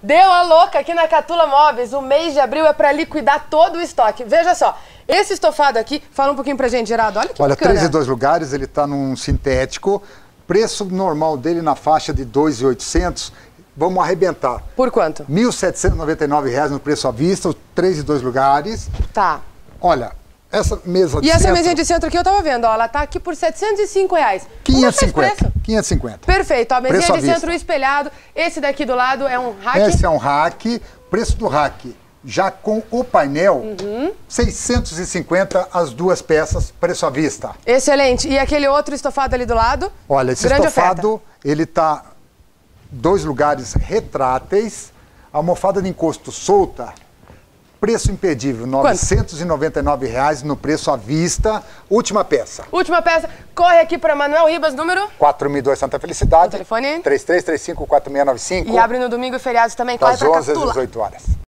Deu a louca aqui na Catula Móveis. O mês de abril é para liquidar todo o estoque. Veja só, esse estofado aqui, fala um pouquinho pra gente, Geraldo. Olha que bacana. 3 e 2 lugares, ele tá num sintético. Preço normal dele na faixa de 2.800. Vamos arrebentar. Por quanto? R$ 1.799 no preço à vista, os 3 e 2 lugares. Tá. Olha, essa mesa de E centro... essa mesinha de centro aqui eu tava vendo, ó, ela tá aqui por R$ 705. 550. 550. Perfeito, ó, mesinha Preço de centro espelhado. Esse daqui do lado é um rack. Esse é um rack. Preço do rack, já com o painel, 650 as duas peças, preço à vista. Excelente. E aquele outro estofado ali do lado? Olha, esse grande estofado, oferta. ele tá 2 lugares retráteis, almofada de encosto solta, preço imperdível, R$ 999 no preço à vista, última peça. Última peça, corre aqui para Manuel Ribas, número? 4002 Santa Felicidade. O telefone? 3335-4695. E abre no domingo e feriados também, Das corre para 11 às Catula. 18 horas.